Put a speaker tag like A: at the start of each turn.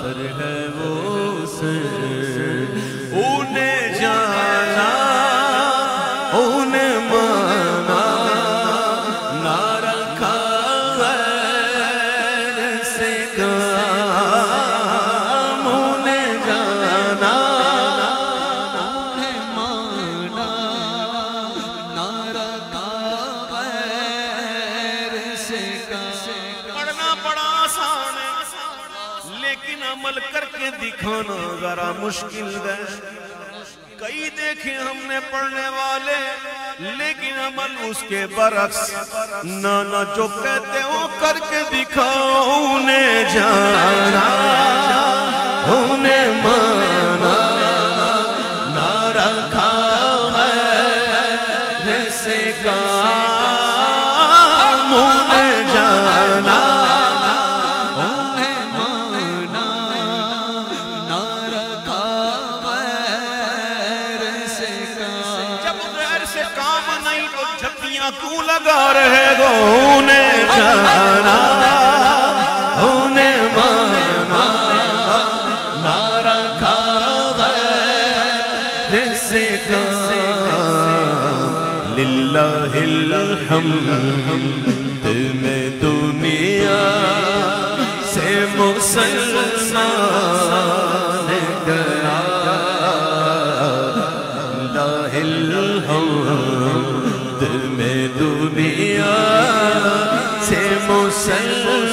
A: ہے وہ سے انہیں جانا انہیں مانا نہ رکھا غیر سے کام انہیں جانا انہیں مانا نہ رکھا غیر سے کام پڑھنا بڑا آسان ہے لیکن عمل کر کے دکھانا ذرا مشکل ہے کئی دیکھیں ہم نے پڑھنے والے لیکن عمل اس کے برعکس نہ جو کہتے ہو کر کے دکھاؤ انہیں جانا انہیں مانا نہ رکھا غیر سے کام انہیں جانا کیوں لگا رہے گو انہیں جانا انہیں مانا نہ رکھا غیر سے کام للہ الحمد میں دنیا سے مسلمان گیا للہ الحمد میں دنیا سے مسلمان